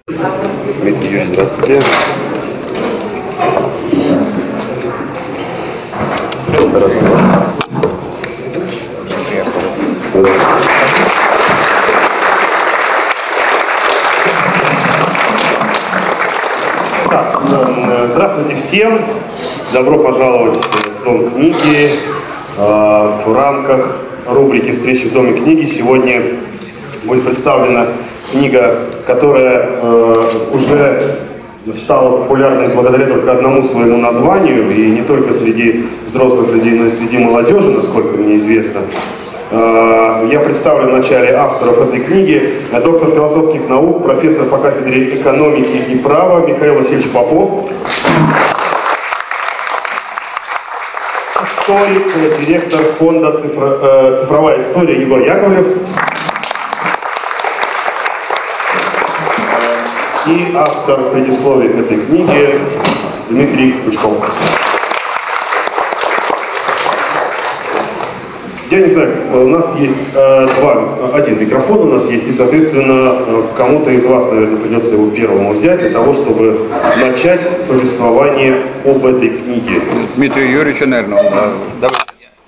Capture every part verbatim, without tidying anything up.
Дмитрий Юрьевич, здравствуйте. Здравствуйте. Так, здравствуйте всем. Добро пожаловать в Дом книги. В рамках рубрики «Встречи в Доме книги» сегодня будет представлена книга, которая уже стала популярной благодаря только одному своему названию, и не только среди взрослых людей, но и среди молодежи, насколько мне известно. Я представлю вначале авторов этой книги. Доктор философских наук, профессор по кафедре экономики и права Михаил Васильевич Попов. Историк, директор фонда «Цифро, «Цифровая история» Егор Яковлев. И автор предисловия к этой книге Дмитрий Пучков. Я не знаю, у нас есть э, два, один микрофон у нас есть, и, соответственно, кому-то из вас, наверное, придется его первому взять для того, чтобы начать повествование об этой книге. Дмитрий Юрьевич, наверное, да. Давай.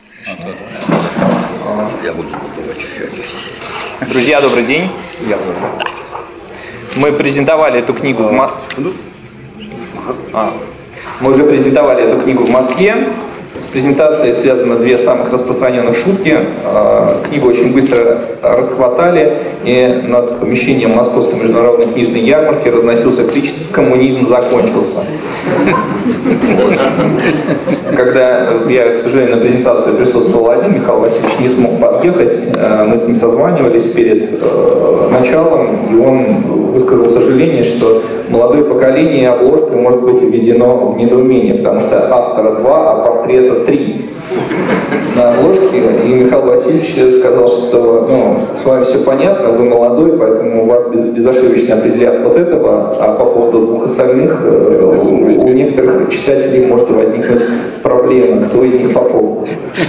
Я буду давать чуть-чуть. Друзья, добрый день. Я Мы презентовали эту книгу в Москве. А. Мы уже презентовали эту книгу в Москве. С презентацией связаны две самых распространенных шутки. Книгу очень быстро расхватали, и над помещением Московской международной книжной ярмарки разносился крик «Коммунизм закончился». Когда я, к сожалению, на презентации присутствовал один, Михаил Васильевич не смог подъехать, мы с ним созванивались перед началом, и он высказал сожаление, что молодое поколение обложкой может быть введено в недоумение, потому что автора два, а портрета три на обложке. И Михаил Васильевич сказал, что ну, с вами все понятно, вы молодой, поэтому у вас безошибочно определят вот этого, а по поводу двух остальных у некоторых читателей может возникнуть проблема, кто из них Попов.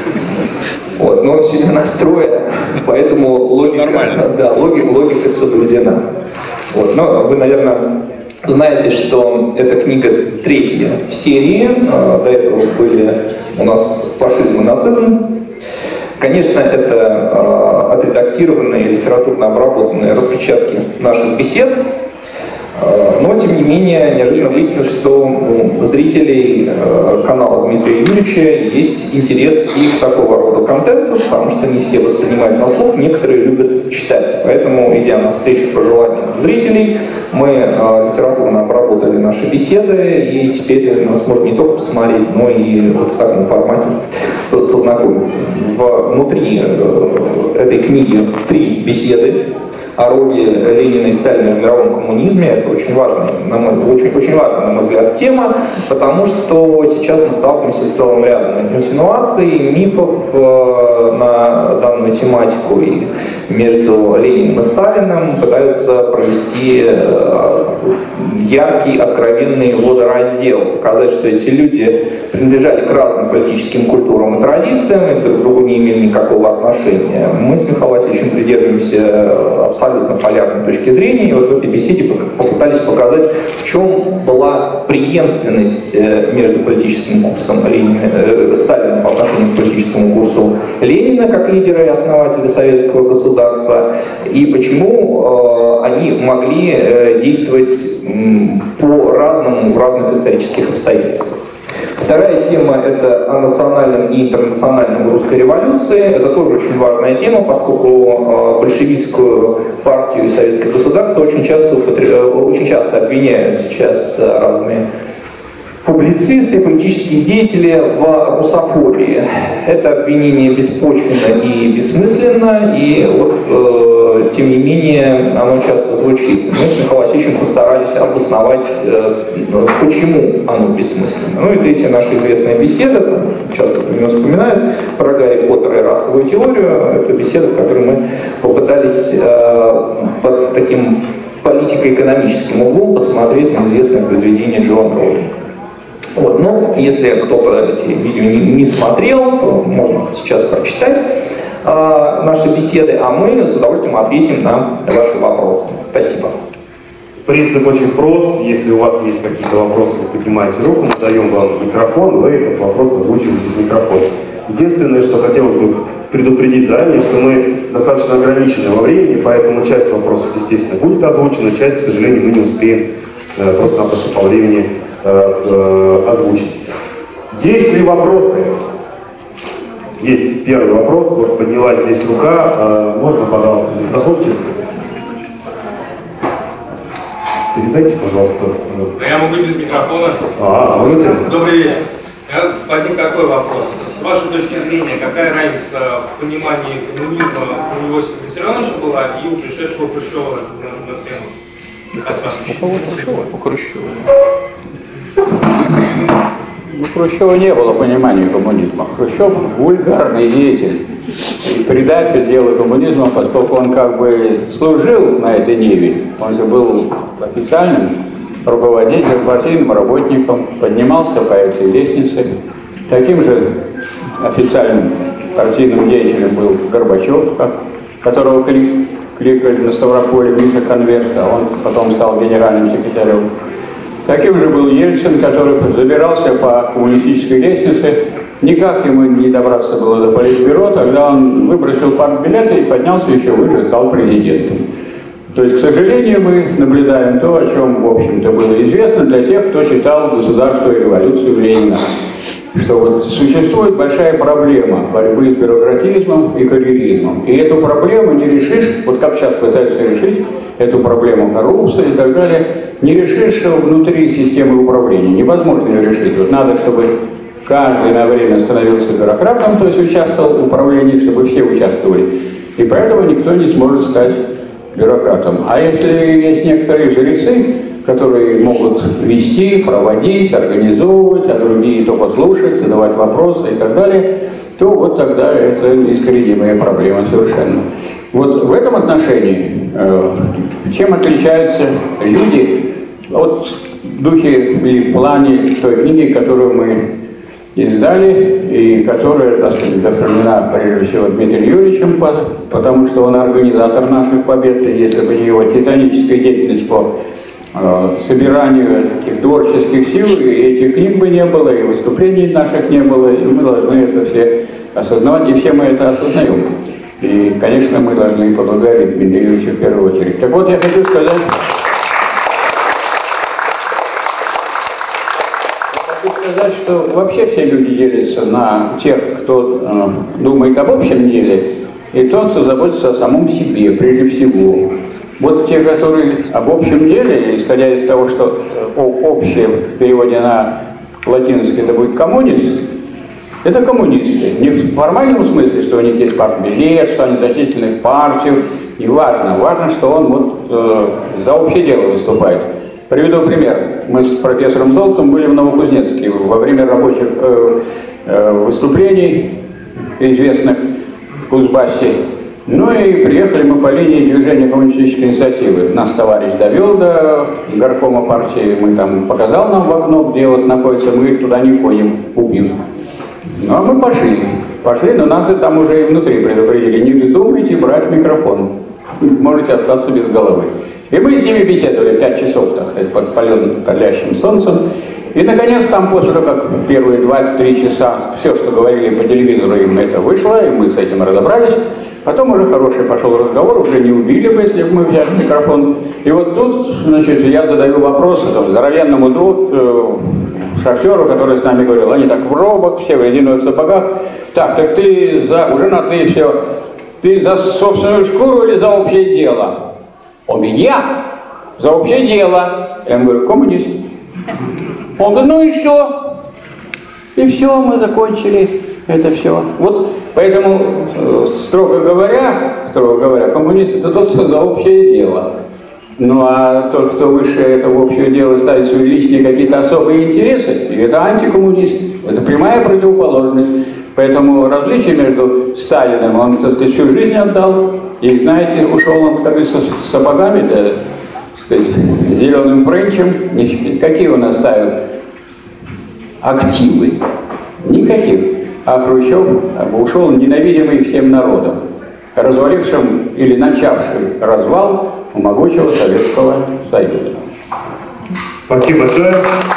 Вот, но он сильно настроен, поэтому логика, да, логика, логика соблюдена. Вот, но вы, наверное, знаете, что эта книга третья в серии. До этого были у нас фашизм и нацизм. Конечно, это отредактированные, литературно обработанные распечатки наших бесед. Но, тем не менее, неожиданно выяснилось, что у зрителей канала Дмитрия Юрьевича есть интерес и к такого рода контенту, потому что не все воспринимают на слух, некоторые любят читать. Поэтому, идя навстречу пожеланиям зрителей, мы литературно обработали наши беседы, и теперь нас можно не только посмотреть, но и вот в таком формате познакомиться. Внутри этой книги три беседы о роли Ленина и Сталина в мировом коммунизме. Это очень важная, на мой, очень, очень важная, на мой взгляд, тема, потому что сейчас мы сталкиваемся с целым рядом инсинуаций, мифов э, на данную тематику. И между Лениным и Сталиным пытаются провести э, яркий, откровенный водораздел, показать, что эти люди принадлежали к разным политическим культурам и традициям, и друг к другу не имели никакого отношения. Мы с Михаилом Васильевичем придерживаемся абсолютно полярной точки зрения, и вот в этой беседе попытались показать, в чем была преемственность между политическим курсом Ленина, э, Сталина по отношению к политическому курсу Ленина, как лидера и основателя советского государства, и почему э, они могли э, действовать э, по-разному в разных исторических обстоятельствах. Вторая тема – это о национальном и интернациональном русской революции. Это тоже очень важная тема, поскольку большевистскую партию и советское государство очень часто, очень часто обвиняют сейчас разные публицисты и политические деятели в русофобии. Это обвинение беспочвенно и бессмысленно, и вот, э, тем не менее оно часто звучит. Мы с Михаилом Васильевичем постарались обосновать, э, почему оно бессмысленно. Ну и третья наша известная беседа, часто про нее вспоминают, про Гарри Поттера и расовую теорию. Это беседа, в которой мы попытались э, под таким политико-экономическим углом посмотреть на известное произведение Джоан Роулинг. Вот, ну, если кто-то эти видео не, не смотрел, то можно сейчас прочитать э, наши беседы, а мы с удовольствием ответим на ваши вопросы. Спасибо. Принцип очень прост. Если у вас есть какие-то вопросы, вы поднимаете руку, мы даем вам микрофон, вы этот вопрос озвучиваете в микрофон. Единственное, что хотелось бы предупредить заранее, что мы достаточно ограничены во времени, поэтому часть вопросов, естественно, будет озвучена, часть, к сожалению, мы не успеем э, просто-напросто по времени э, э, озвучить. Есть ли вопросы? Есть первый вопрос. Вот поднялась здесь рука. Э, можно, пожалуйста, микрофончик? Передайте, пожалуйста. Да я могу без микрофона. А, можете? Добрый вечер. Возник такой вопрос. С вашей точки зрения, какая разница в понимании коммунизма у Иосифа Виссарионовича была и у пришедшего Хрущева на, на смену? У Хрущева. У Хрущева не было понимания коммунизма. Хрущев вульгарный деятель и предатель дела коммунизма, поскольку он как бы служил на этой ниве. Он же был официальным руководителем, партийным работником, поднимался по этой лестнице. Таким же официальным партийным деятелем был Горбачев, которого кликали на Ставрополе Миша Конверт, а он потом стал генеральным секретарем. Таким же был Ельцин, который забирался по коммунистической лестнице. Никак ему не добраться было до политбюро, тогда он выбросил партбилеты и поднялся еще выше, стал президентом. То есть, к сожалению, мы наблюдаем то, о чем, в общем-то, было известно для тех, кто читал «Государство и революцию» Ленина. Что вот существует большая проблема борьбы с бюрократизмом и карьеризмом. И эту проблему не решишь, вот как сейчас пытаются решить эту проблему коррупции и так далее, не решишь внутри системы управления. Невозможно ее решить. Вот надо, чтобы каждый на время становился бюрократом, то есть участвовал в управлении, чтобы все участвовали. И поэтому никто не сможет стать бюрократом. А если есть некоторые жрецы, которые могут вести, проводить, организовывать, а другие только слушать, задавать вопросы и так далее, то вот тогда это неискоренимая проблема совершенно. Вот в этом отношении, э, чем отличаются люди от в духе или в плане той книги, которую мы издали, и которая, так сказать, вдохновлена прежде всего Дмитрием Юрьевичем, потому что он организатор наших побед, и если бы не его титаническая деятельность по э, собиранию таких творческих сил, и этих книг бы не было, и выступлений наших не было, и мы должны это все осознавать, и все мы это осознаем. И, конечно, мы должны поблагодарить Дмитрия Юрьевича в первую очередь. Так вот, я хочу сказать... сказать, что вообще все люди делятся на тех, кто э, думает об общем деле, и тот, кто заботится о самом себе, прежде всего. Вот те, которые об общем деле, исходя из того, что э, общее в переводе на латинский это будет коммунист, это коммунисты. Не в формальном смысле, что у них есть партбилет, что они зачислены в партию, не важно. Важно, что он вот э, за общее дело выступает. Приведу пример. Мы с профессором Золотом были в Новокузнецке во время рабочих э, э, выступлений, известных в Кузбассе. Ну и приехали мы по линии движения коммунистической инициативы. Нас товарищ довел до горкома партии, мы там показал нам в окно, где вот находится, мы туда не ходим, убьют. Ну а мы пошли. Пошли, но нас и там уже и внутри предупредили. Не вздумайте брать микрофон. Можете остаться без головы. И мы с ними беседовали пять часов, так сказать, под паленым палящим солнцем. И, наконец, там после того, как первые два-три часа все, что говорили по телевизору, им это вышло, и мы с этим разобрались. Потом уже хороший пошел разговор, уже не убили бы, если бы мы взяли микрофон. И вот тут, значит, я задаю вопросы там, здоровенному другу, э, шоферу, который с нами говорил, они так в робах, все в резиновых сапогах. Так, так ты за, уже на ты все, ты за собственную шкуру или за общее дело? Он говорит, я за общее дело. Я ему говорю, коммунист. Он говорит, ну и что? И все, мы закончили это все. Вот поэтому, строго говоря, строго говоря, коммунист это тот, кто за общее дело. Ну а тот, кто выше этого общего дела ставит свои личные какие-то особые интересы, это антикоммунист. Это прямая противоположность. Поэтому различие между Сталиным, он, так сказать, всю жизнь отдал, и, знаете, ушел он, как говорится, с сапогами, да, так сказать, зеленым френчем. Какие он оставил активы? Никаких. А Хрущев ушел ненавидимый всем народом. развалившим или начавшим развал могучего Советского Союза. Спасибо большое.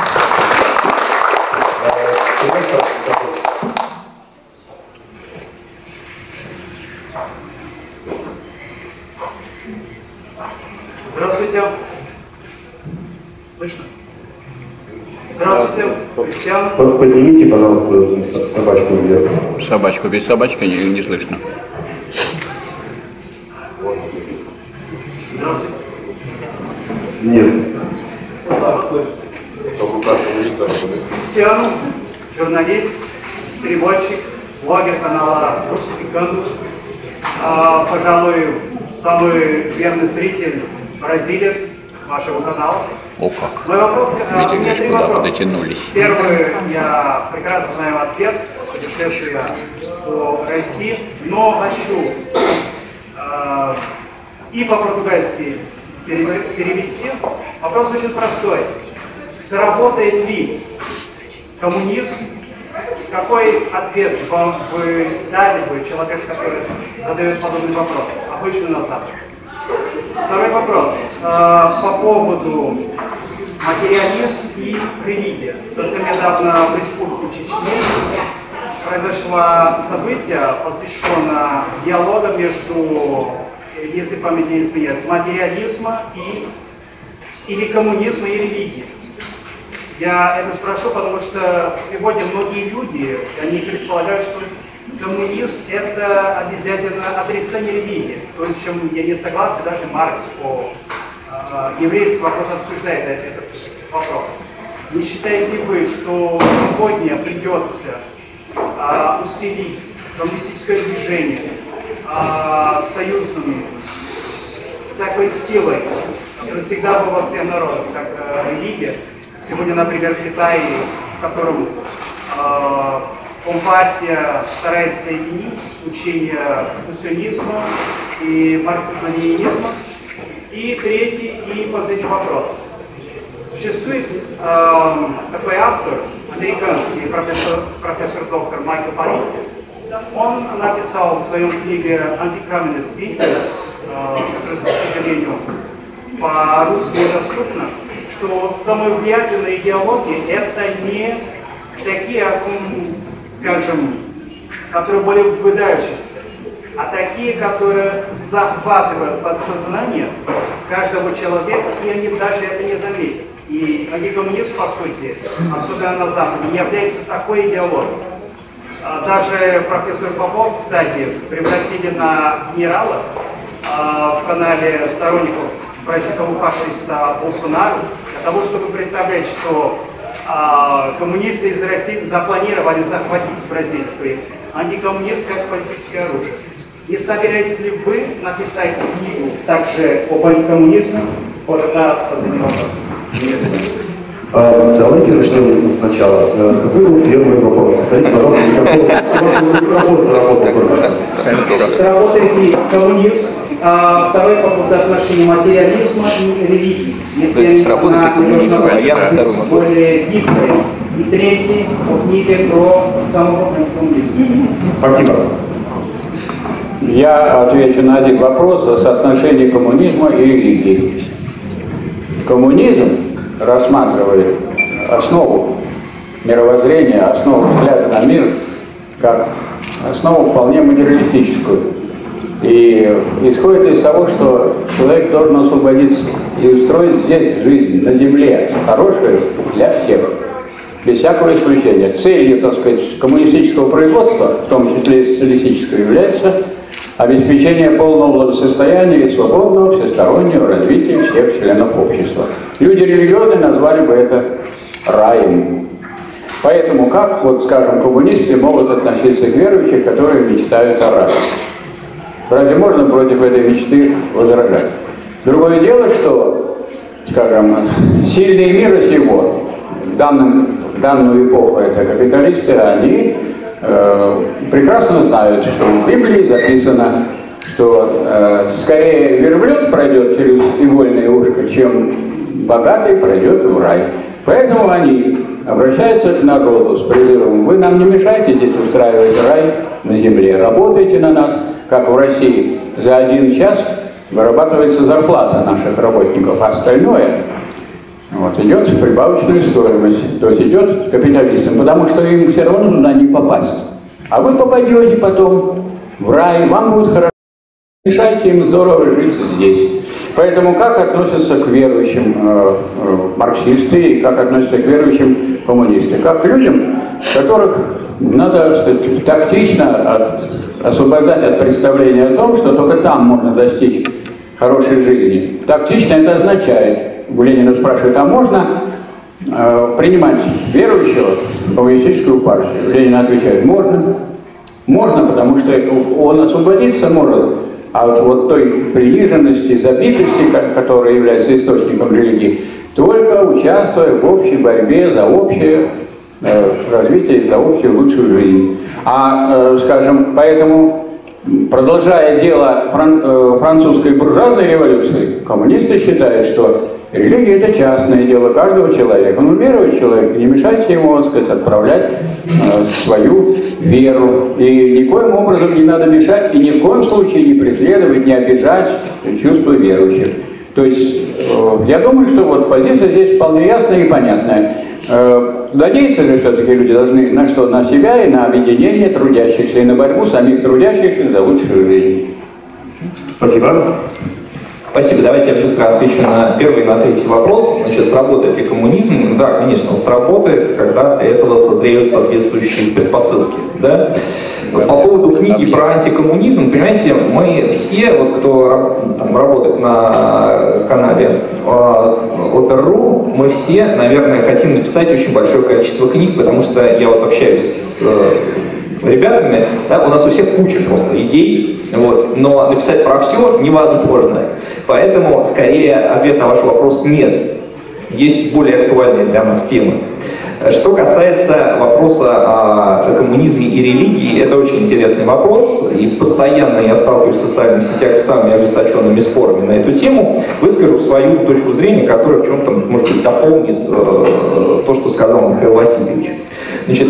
Здравствуйте. Слышно? Здравствуйте, Кристиан. Поднимите, пожалуйста, собачку вверх. Собачку, без собачки не, не слышно. Здравствуйте. Нет. Кристиан, журналист, переводчик, блогер канала «Русификант». А, пожалуй, самый верный зритель, бразилец вашего канала. О, как. Мой вопрос, а, у меня три вопроса. Дотянулись. Первый, я прекрасно знаю ответ, путешествую по России, но хочу э, и по-португальски перевести. Вопрос очень простой. Сработает ли коммунизм? Какой ответ вам вы дали бы человек, который задает подобный вопрос, обычно на Западе? Второй вопрос. Э, по поводу материализм и религия. Совсем недавно в Республике Чечня произошло событие, посвященное диалогу между, если память не изменяет, материализма и, или коммунизма и религии. Я это спрошу, потому что сегодня многие люди, они предполагают, что коммунизм – это обязательно отрицание религии. То есть, чем я не согласен, даже Маркс по э, еврейский вопрос обсуждает этот вопрос. Не считаете ли вы, что сегодня придется э, усилить коммунистическое движение э, союзными с такой силой, которая всегда была во всех народах, как э, религия? Сегодня, например, в Китае, в котором э, Компартия старается соединить учение конфуцианизма и марксизма-ленинизма. И третий и последний вопрос. Существует э, такой автор, американский профессор, профессор доктор Майкл Парити. Он написал в своем книге «Anti-Communist Thinkers», э, которая, к сожалению, по-русски недоступна, что самые влиятельные идеологии это не такие, о ком, скажем, которые более выдающиеся, а такие, которые захватывают подсознание каждого человека, и они даже это не заметят. И антикоммунизм, по сути, особенно на Западе, не является такой идеологией. Даже профессор Попов, кстати, превратили на генерала в канале сторонников бразильского фашиста Болсонару, для того, чтобы представлять, что а, коммунисты из России запланировали захватить Бразилию, то есть антикоммунизм как политическое оружие. Не собираетесь ли вы написать книгу также об антикоммунизме? Вот это последний вопрос. А, давайте начнем сначала. А, какой был первый вопрос? Повторите, пожалуйста, микрофон заработал только что. Сработает ли коммунизм? А, второй по поводу отношений материализма и религии. Если сработает ли коммунизм, а я на втором вопрос. Более гибкой. И третий по книге про самого антикоммунизма. Спасибо. Я отвечу на один вопрос о соотношении коммунизма и религии. Коммунизм рассматривает основу мировоззрения, основу взгляда на мир как основу вполне материалистическую. И исходит из того, что человек должен освободиться и устроить здесь жизнь на земле хорошую для всех, без всякого исключения. Целью, так сказать, коммунистического производства, в том числе и социалистического, является обеспечение полного благосостояния и свободного всестороннего развития всех членов общества. Люди религиозные назвали бы это раем. Поэтому как, вот, скажем, коммунисты могут относиться к верующим, которые мечтают о рае? Разве можно против этой мечты возражать? Другое дело, что, скажем, сильные мира сего, в, данном, в данную эпоху это капиталисты, они э, прекрасно знают, что в Библии записано, что э, скорее верблюд пройдет через игольное ушко, чем богатый пройдет в рай. Поэтому они обращаются к народу с призывом: вы нам не мешайте здесь устраивать рай на земле, работайте на нас. как в России, за один час вырабатывается зарплата наших работников, а остальное вот, идет в прибавочную стоимость, то есть идет капиталистам, потому что им все равно туда не попасть. А вы попадете потом в рай, вам будет хорошо, мешайте им здорово жить здесь. Поэтому как относятся к верующим э, э, марксисты и как относятся к верующим коммунисты? Как к людям, которых надо, сказать, тактично от, освобождать от представления о том, что только там можно достичь хорошей жизни. Тактично это означает, у Ленина спрашивают, а можно э, принимать верующего в коммунистическую партию? Ленин отвечает, можно. Можно, потому что он освободиться может от вот той приниженности, забитости, которая является источником религии, только участвуя в общей борьбе за общее э, развитие, за общую лучшую жизнь. А, э, скажем, поэтому, продолжая дело фран, э, французской буржуазной революции, коммунисты считают, что религия – это частное дело каждого человека. Он верует человек, не мешайте ему, так сказать, отправлять э, свою веру. И никоим образом не надо мешать, и ни в коем случае не преследовать, не обижать чувства верующих. То есть, э, я думаю, что вот позиция здесь вполне ясная и понятная. Э, надеяться же все-таки люди должны на что? На себя и на объединение трудящихся, и на борьбу самих трудящихся за лучшую жизнь. Спасибо. Спасибо. Давайте я быстро отвечу на первый и на третий вопрос. Значит, сработает ли коммунизм? Да, конечно, он сработает, когда для этого созреют соответствующие предпосылки. Да? По поводу книги про антикоммунизм, понимаете, мы все, вот, кто там, работает на канале Опер.ру, мы все, наверное, хотим написать очень большое количество книг, потому что я вот общаюсь с ребятами, да, у нас у всех куча просто идей, вот, но написать про все невозможно. Поэтому, скорее, ответ на ваш вопрос нет. Есть более актуальные для нас темы. Что касается вопроса о коммунизме и религии, это очень интересный вопрос, и постоянно я сталкиваюсь в социальных сетях с самыми ожесточенными спорами на эту тему. Выскажу свою точку зрения, которая в чем-то, может быть, дополнит э, то, что сказал Михаил Васильевич. Значит,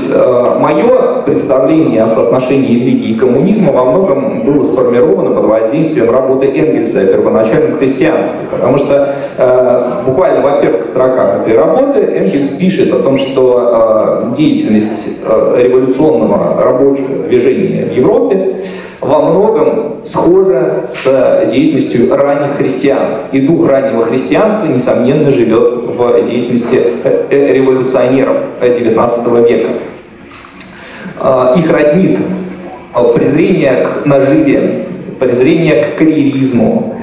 мое представление о соотношении религии и коммунизма во многом было сформировано под воздействием работы Энгельса о первоначальном христианстве. Потому что буквально в первых строках этой работы Энгельс пишет о том, что деятельность революционного рабочего движения в Европе во многом схожа с деятельностью ранних христиан. И дух раннего христианства, несомненно, живет в деятельности революционеров девятнадцатого века. Их роднит презрение к наживе, презрение к карьеризму,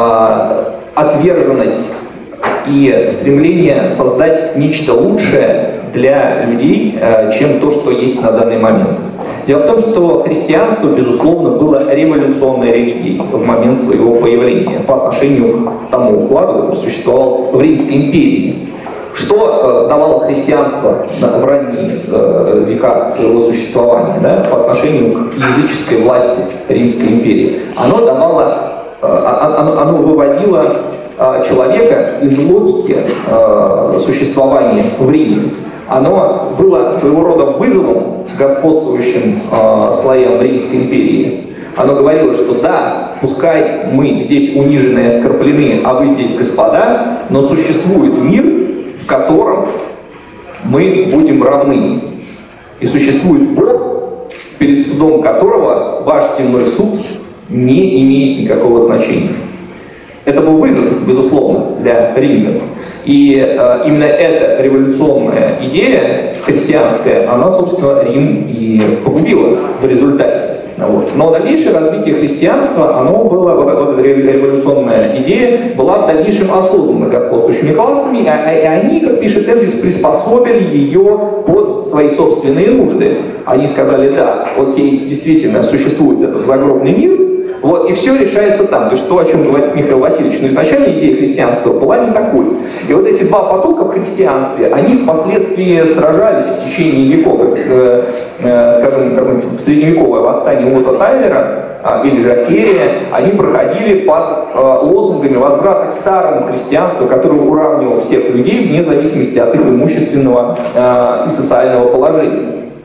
отверженность и стремление создать нечто лучшее для людей, чем то, что есть на данный момент. Дело в том, что христианство, безусловно, было революционной религией в момент своего появления по отношению к тому укладу, который существовал в Римской империи. Что э, давало христианство да, в ранние э, века своего существования, да, по отношению к языческой власти Римской империи? Оно давало, э, оно, оно выводило э, человека из логики э, существования в Риме. Оно было своего рода вызовом господствующим э, слоям Римской империи. Оно говорило, что да, пускай мы здесь унижены и оскорблены, а вы здесь господа, но существует мир, в котором мы будем равны. И существует Бог, перед судом которого ваш земной суд не имеет никакого значения. Это был вызов, безусловно, для римлян. И э, именно эта революционная идея христианская, она, собственно, Рим и погубила в результате. Вот. Но дальнейшее развитие христианства, оно было, вот, вот эта революционная идея была в дальнейшем осознана господствующими классами, и, и они, как пишет Энгельс, приспособили ее под свои собственные нужды. Они сказали, да, окей, действительно существует этот загробный мир, вот, и все решается там. То есть то, о чем говорит Михаил Васильевич, но изначально идея христианства была не такой. И вот эти два потока в христианстве, они впоследствии сражались в течение веков. Э, э, скажем, какое-нибудь средневековое восстание Отто Тайлера э, или же Керия, они проходили под э, лозунгами возврата к старому христианству, которое уравнивало всех людей вне зависимости от их имущественного э, и социального положения.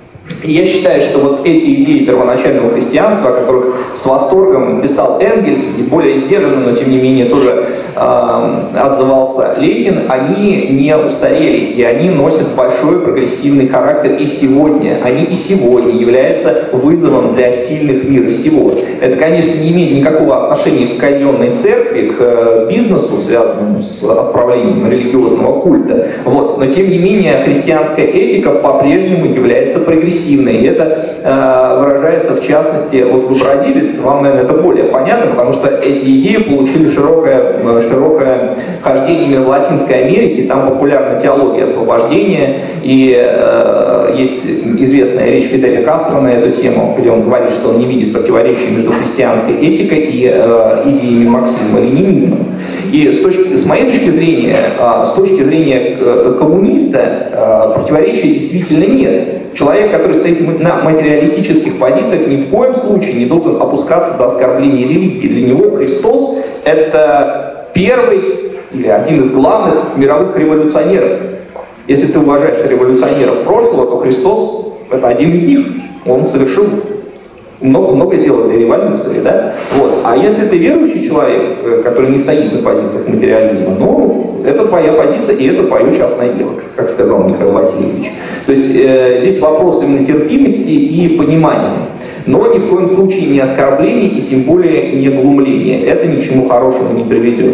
И я считаю, что вот эти идеи первоначального христианства, о которых с восторгом писал Энгельс, и более сдержанно, но тем не менее тоже э, отзывался Ленин, они не устарели, и они носят большой прогрессивный характер и сегодня. Они и сегодня являются вызовом для сильных мира сего. Это, конечно, не имеет никакого отношения к казенной церкви, к бизнесу, связанному с отправлением религиозного культа. Вот. Но, тем не менее, христианская этика по-прежнему является прогрессивной. И это э, выражается, в частности, вот вы бразилец, вам, наверное, это более понятно, потому что эти идеи получили широкое, широкое хождение именно в Латинской Америке, там популярна теология освобождения, и э, есть известная речь Фиделя Кастро на эту тему, где он говорит, что он не видит противоречия между христианской этикой и э, идеями марксизма-ленинизма. И с, точки, с моей точки зрения, э, с точки зрения коммуниста, э, противоречия действительно нет. Человек, который стоит на материалистических позициях, ни в коем случае не должен опускаться до оскорбления религии. Для него Христос — это первый или один из главных мировых революционеров. Если ты уважаешь революционеров прошлого, то Христос — это один из них. Он совершил много-много сделал для революции, да? Вот. А если ты верующий человек, который не стоит на позициях материализма, ну, это твоя позиция и это твое частное дело, как сказал Михаил Васильевич. То есть э, здесь вопрос именно терпимости и понимания. Но ни в коем случае не оскорбление и тем более не глумление. Это ни к чему хорошему не приведет.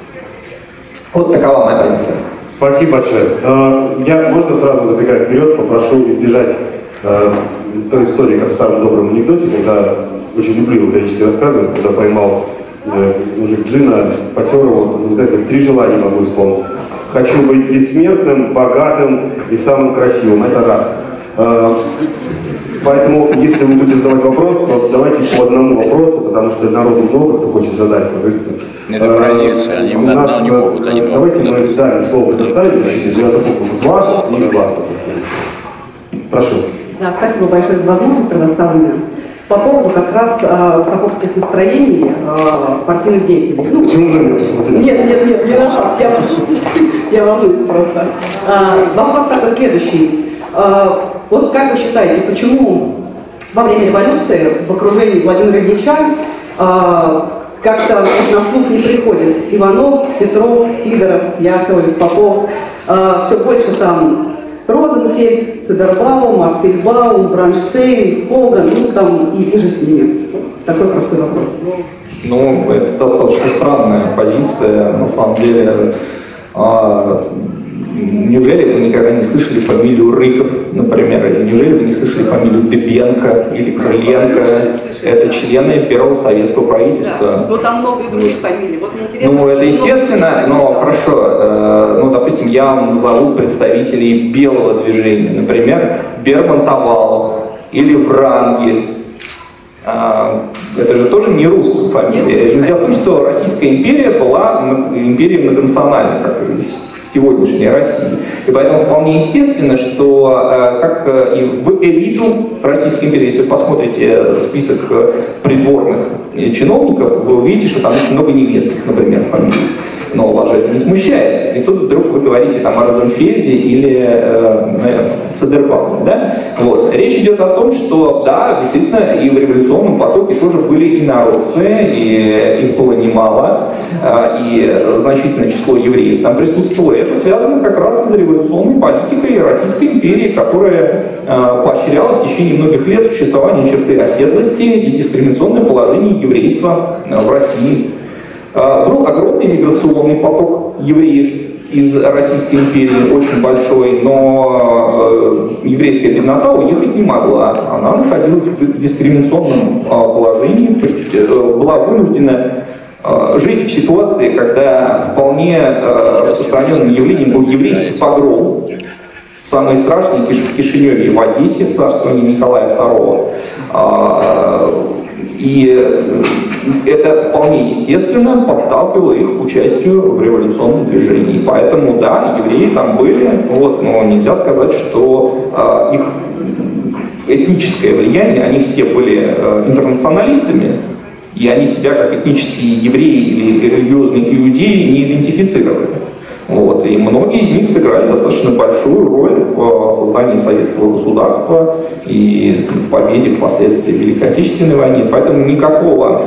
Вот такова моя позиция. Спасибо большое. Я, можно сразу забегая вперед, попрошу избежать э, той истории, как в старом добром анекдоте, когда очень люблю его периодически рассказывать, когда поймал э, мужик джина, потер его, обязательно три желания могу исполнить. Хочу быть бессмертным, богатым и самым красивым. Это раз. Э, поэтому, если вы будете задавать вопрос, то давайте по одному вопросу, потому что народу много, кто хочет задать, соответственно. Это границы, они у нас, не могут, они давайте могут. мы дали слово представить, я запомнил вас и вас. Прошу. Да, спасибо большое за возможность предоставленную. По поводу как раз э, саховских настроений э, партийных деятелей. Ну, почему вы на меня посмотрели? Нет, нет, нет, не на вас, я, я волнуюсь просто. А, вопрос такой следующий. А, вот как вы считаете, почему во время революции в окружении Владимира Ильича а, как-то на слух не приходит Иванов, Петров, Сидоров, Яковлев, Попов, а, все больше там Розенфельд, Цедербаум, Апфельбаум, Бронштейн, Коган, ну там и, и же с ними. Такой простой вопрос. Ну, это достаточно странная позиция, на самом деле. А, неужели вы никогда не слышали фамилию Рыков, например, или неужели вы не слышали фамилию Дыбенко или Крыленко? Это члены первого советского правительства. Да, но там много и других фамилий. Вот мне интересно, ну, это естественно, но хорошо. Э, ну, допустим, я вам назову представителей белого движения. Например, Берман-Тавалов или Врангель. Э, это же тоже не русская фамилия. Дело в том, что Российская империя была империей многонациональной, как и сегодняшней России. И поэтому вполне естественно, что э, как э, и в элиту Российской империи, если вы посмотрите список э, придворных э, чиновников, вы увидите, что там очень много немецких, например, фамилий. Но вас же это не смущает. И тут вдруг вы говорите там о Розенфельде или э, Цедербауме, да? Вот. Речь идет о том, что да, действительно, и в революционном потоке тоже были инородцы, и их было немало, э, и значительное число евреев там присутствовало. Это связано как раз с революционной политикой Российской империи, которая э, поощряла в течение многих лет существование черты оседлости и дискриминационное положение еврейства в России. Был огромный миграционный поток евреев из Российской империи, очень большой, но еврейская беднота уехать не могла. Она находилась в дискриминационном положении, была вынуждена жить в ситуации, когда вполне распространенным явлением был еврейский погром. Самый страшный в Кишиневе и в Одессе, в царствовании Николая второго. И это вполне естественно подталкивало их к участию в революционном движении. Поэтому, да, евреи там были, вот, но нельзя сказать, что э, их этническое влияние, они все были э, интернационалистами, и они себя как этнические евреи или религиозные иудеи не идентифицировали. Вот. И многие из них сыграли достаточно большую роль в создании советского государства и в победе впоследствии Великой Отечественной войны. Поэтому никакого,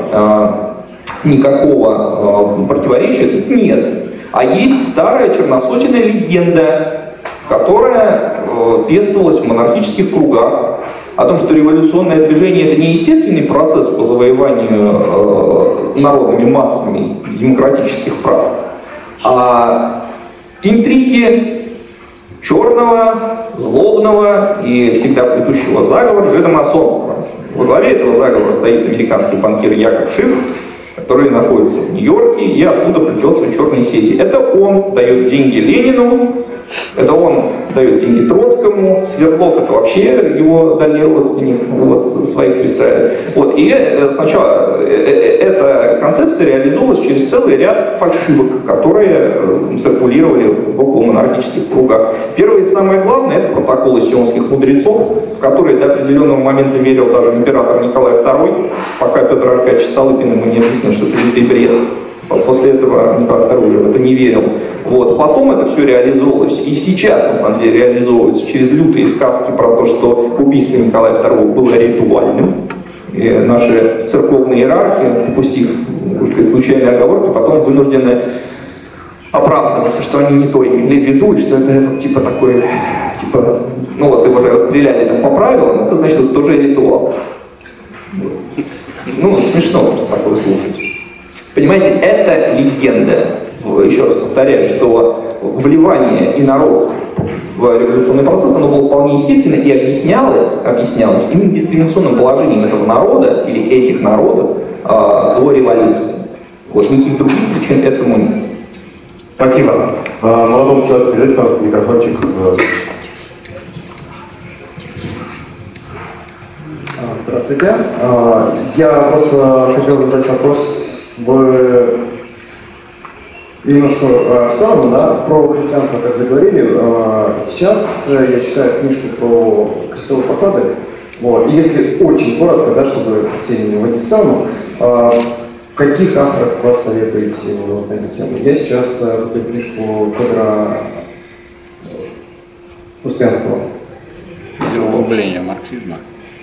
никакого противоречия тут нет. А есть старая черносотенная легенда, которая пестовалась в монархических кругах, о том, что революционное движение — это не естественный процесс по завоеванию народными массами демократических прав, а интриги черного, злобного и всегда плетущего заговора жидомасонства. Во главе этого заговора стоит американский банкир Якоб Шиф, который находится в Нью-Йорке, и оттуда плетется черные сети. Это он дает деньги Ленину, это он дает деньги Троцкому, Свердлов — это вообще его дальний родственник, вот, своих пристраивает. Вот, и сначала эта концепция реализовалась через целый ряд фальшивок, которые циркулировали в околомонархических кругах. Первое и самое главное — это протоколы сионских мудрецов, в которые до определенного момента верил даже император Николай второй, пока Петр Аркадьевич Столыпин ему не объяснил, что это лютый бред. После этого Николай второй уже в это не верил. Вот. Потом это все реализовывалось. И сейчас, на самом деле, реализовывается через лютые сказки про то, что убийство Николая второго было ритуальным. И наши церковные иерархи, допустив, так сказать, случайные оговорки, потом вынуждены оправдываться, что они не то имели в виду, и что это типа такой, типа, ну вот его же расстреляли там по правилам, это значит, это тоже ритуал. Ну, смешно просто такое слушать. Понимаете, это легенда. Еще раз повторяю, что вливание инородцев в революционный процесс, оно было вполне естественно и объяснялось, объяснялось именно дискриминационным положением этого народа или этих народов э, до революции. Вот никаких других причин этому нет. Спасибо. Молодому человеку передайте, пожалуйста, микрофончик. Здравствуйте. Я просто хотел задать вопрос в немножко в сторону, да, про христианство, как заговорили. Сейчас я читаю книжку про крестовые походы. Вот. И если очень коротко, да, чтобы сильно не вводить в сторону, каких авторов вас советуете вот, на эту тему? Я сейчас купил книжку Федора Успенского. Углубление марксизма.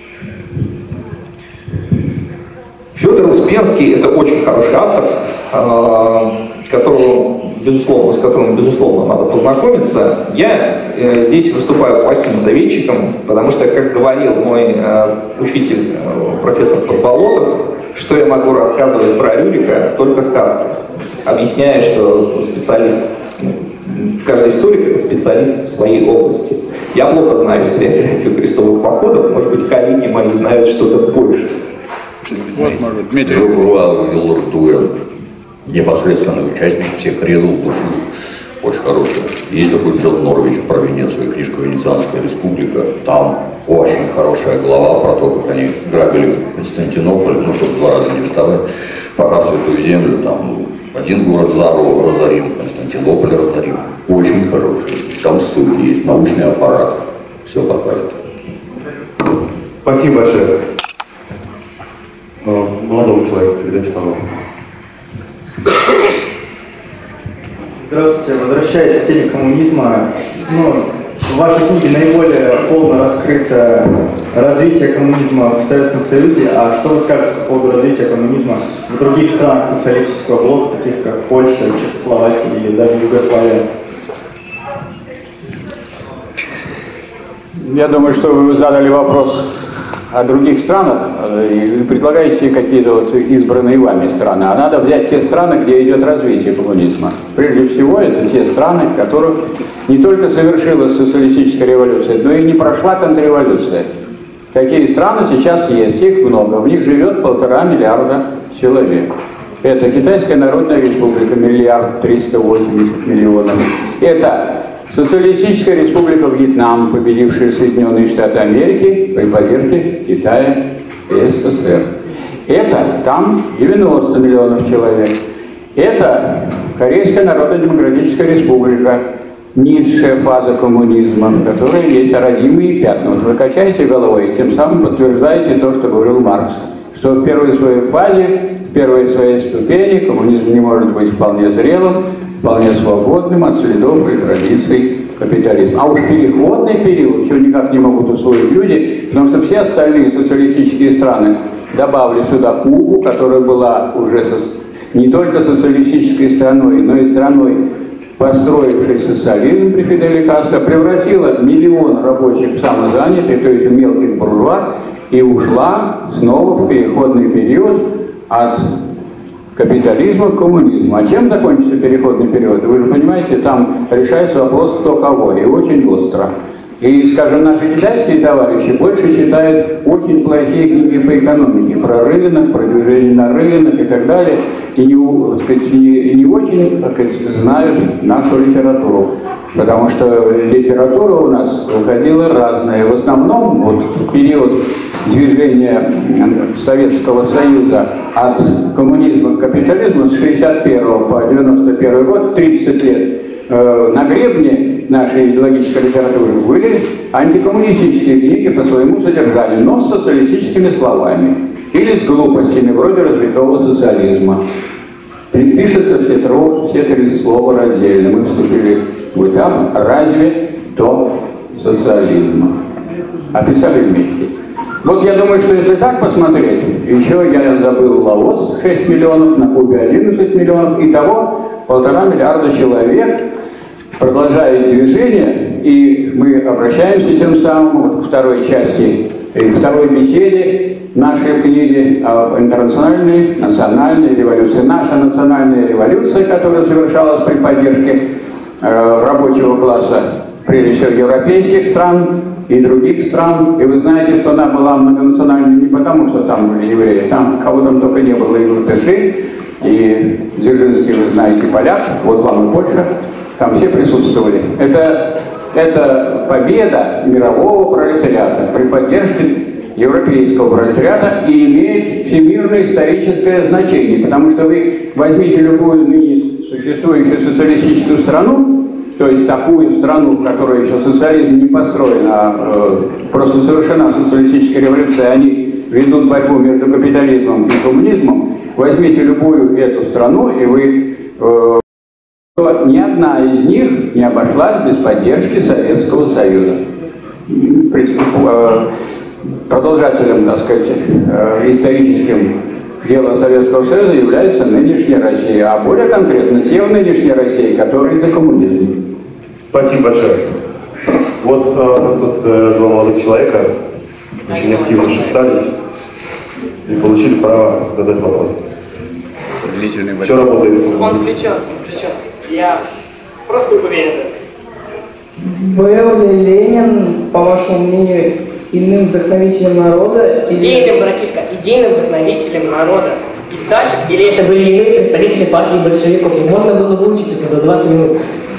Федор Успенский — это очень хороший автор, которого, безусловно, с которым, безусловно, надо познакомиться. Я здесь выступаю плохим советчиком, потому что, как говорил мой учитель, профессор Подболотов, что я могу рассказывать про Рюрика, только сказки, объясняя, что специалист, каждый историк — это специалист в своей области. Я плохо знаю историографию крестовых походов, может быть, коллеги мои знают что-то больше. Вот, может быть, Дмитрий Журвал, Лорд Дуэль, непосредственный участник всех резал души, очень хороший. Есть такой Джон Норвич про Венецию, книжка «Венецианская республика», там очень хорошая глава про то, как они грабили Константинополь, ну, чтобы два раза не вставать, пока Святую Землю, там, один город Зару разорим, Константинополь разорим. Очень хороший. Там ссылки есть, научный аппарат, все покажет. Спасибо большое. Молодому человеку передайте, пожалуйста. Здравствуйте. Возвращаясь к теме коммунизма, ну, в вашей книге наиболее полно раскрыто развитие коммунизма в Советском Союзе. А что вы скажете по поводу развития коммунизма в других странах социалистического блока, таких как Польша, Чехословакия или даже Югославия? Я думаю, что вы задали вопрос о других странах и предлагаете какие-то вот избранные вами страны. А надо взять те страны, где идет развитие коммунизма. Прежде всего, это те страны, в которых не только совершилась социалистическая революция, но и не прошла контрреволюция. Такие страны сейчас есть, их много. В них живет полтора миллиарда человек. Это Китайская Народная Республика, миллиард триста восемьдесят миллионов. Это Социалистическая Республика Вьетнам, победившая Соединенные Штаты Америки при поддержке Китая и СССР. Это там девяносто миллионов человек. Это Корейская Народно-Демократическая Республика, низшая фаза коммунизма, в которой есть родимые пятна. Вот вы качаете головой и тем самым подтверждаете то, что говорил Маркс, что в первой своей фазе, в первой своей ступени коммунизм не может быть вполне зрелым, вполне свободным от следов и традиций капитализма. А уж переходный период, чего никак не могут усвоить люди, потому что все остальные социалистические страны, добавили сюда Кубу, которая была уже со, не только социалистической страной, но и страной, построившей социализм при Фиделе Кастро, превратила миллион рабочих в самозанятых, то есть в мелких буржуа, и ушла снова в переходный период от капитализма к коммунизму. А чем закончится переходный период? Вы же понимаете, там решается вопрос кто кого, и очень остро. И, скажем, наши китайские товарищи больше читают очень плохие книги по экономике, про рынок, про движение на рынок и так далее, и не, так сказать, не, не очень, так сказать, знают нашу литературу. Потому что литература у нас выходила разная. В основном, вот в период движения Советского Союза от коммунизма к капитализму с шестьдесят первого по девяносто первый год, тридцать лет, э, на гребне нашей идеологической литературы были антикоммунистические книги по своему содержанию, но с социалистическими словами или с глупостями вроде развитого социализма. Пишется все, тро, все три слова раздельно. Мы вступили в этап разве до социализма. Описали вместе. Вот я думаю, что если так посмотреть, еще я забыл Лаос шесть миллионов, на Кубе одиннадцать миллионов, итого полтора миллиарда человек продолжает движение, и мы обращаемся тем самым вот, к второй части, и второй беседе нашей книги об интернациональной национальной революции. Наша национальная революция, которая совершалась при поддержке э, рабочего класса, прежде всего европейских стран и других стран. И вы знаете, что она была многонациональной не потому, что там были евреи, там кого там только не было, и латыши, и Дзержинский, вы знаете, поляк, вот вам и Польша, там все присутствовали. Это, это победа мирового пролетариата при поддержке европейского пролетариата и имеет всемирное историческое значение, потому что вы возьмите любую ныне существующую социалистическую страну, то есть такую страну, в которой еще социализм не построен, а э, просто совершена социалистическая революция, они ведут борьбу между капитализмом и коммунизмом, возьмите любую эту страну, и вы... Э, ни одна из них не обошлась без поддержки Советского Союза. Продолжателем, так сказать, историческим дела Советского Союза является нынешняя Россия, а более конкретно те в нынешней России, которые за коммунизм. Спасибо большое. Вот э, у нас тут э, два молодых человека очень активно шептались и получили право задать вопрос. Все работает. Он включен, включен. Я просто уверен. Был ли Ленин, по вашему мнению, иным вдохновителем народа? Идейным, братишка, идейным вдохновителем народа. И стачек, или это были иные представители партии большевиков? Можно было выучить это за двадцать минут.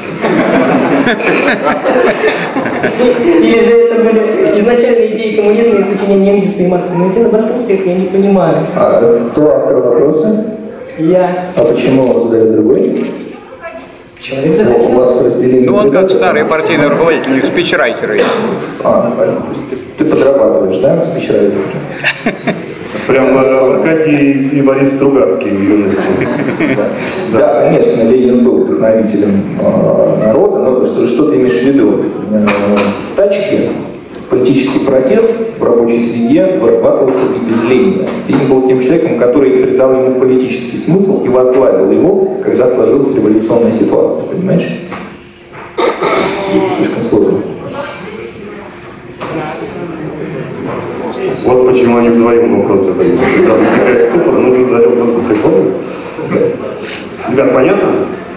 Или же это были изначальные идеи коммунизма и сочинения Энгельса и Маркса? Но эти наброски, если я не понимаю. А кто автор вопроса? Я. А почему он задает другой? Человек захотел. У вас разделение. Ну, он как старый партийный руководитель, у них спичрайтеры. А, понятно. Ты подрабатываешь, да, спичрайтером? Прям Аркадий и Борис Стругацкий в юности. Да. Да, конечно, Ленин был вдохновителем э, народа, но что, что ты имеешь в виду? Э, стачки, политический протест в рабочей среде вырабатывался и без Ленина. Ленин был тем человеком, который придал ему политический смысл и возглавил его, когда сложилась революционная ситуация, понимаешь? Слишком сложно. Вот почему они вдвоем вопрос задают. Когда возникает ступор, нужно задать вопрос по приколу. Ребят, понятно?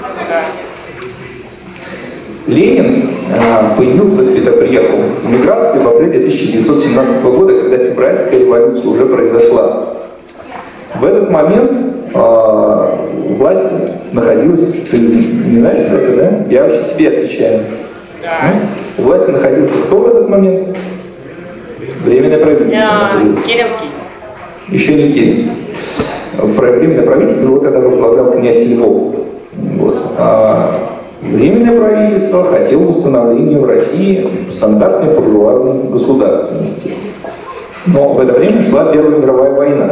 Ленин э, появился, когда приехал с эмиграции в апреле тысяча девятьсот семнадцатого года, когда февральская революция уже произошла. В этот момент э, власть находилась, ты не знаешь про это, да? Я вообще тебе отвечаю. Да. У власти находился кто в этот момент? Временное правительство. Да, Керенский. Еще не Керенский. Временное правительство его тогда возглавлял князь Львов. Вот. А Временное правительство хотело установления в России стандартной буржуазной государственности. Но в это время шла Первая мировая война.